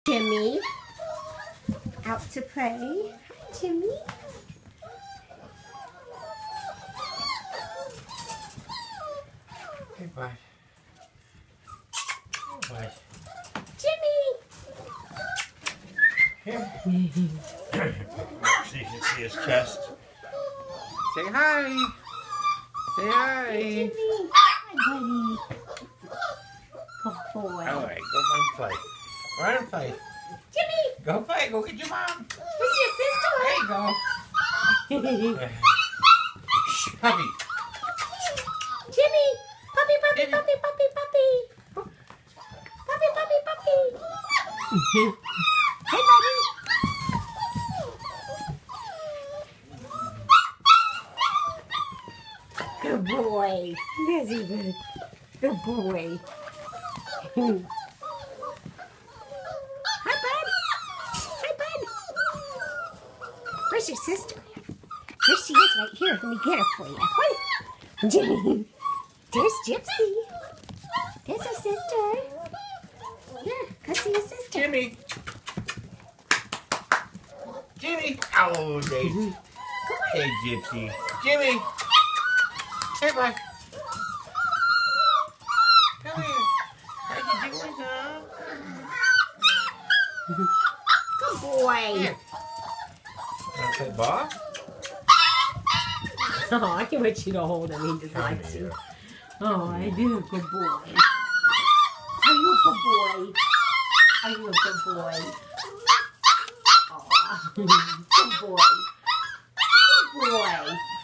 Jimmy, out to play. Hi, Jimmy. Hey, bud. Hey, bud. Jimmy. Here. So you can see his chest. Say hi. Say hi. Hey, Jimmy. Hi, buddy. Good boy. All right, go run and play. Run and play. Jimmy. Go play. Go get your mom. Where's your sister? There you go. Shh, puppy. Jimmy. Puppy, puppy, Jimmy. puppy, puppy, puppy. Puppy, puppy, puppy. Hey, buddy. Good boy. There's even. Good boy. Hi, bud. Hi, bud. Where's your sister? Here she is right here. Let me get her for you. Hi. Jimmy. There's Gypsy. There's her sister. Here, go see your sister. Jimmy. Jimmy. Oh, Daisy. Hey, Gypsy. Jimmy. Hey, bud. Come here. How you doing, huh? Good boy. Here. Want to play ball? Oh, I can want you to hold him. He just likes you. Oh, I do. Good boy. Are you a good boy? Are you a good boy? Oh, good boy. Good boy.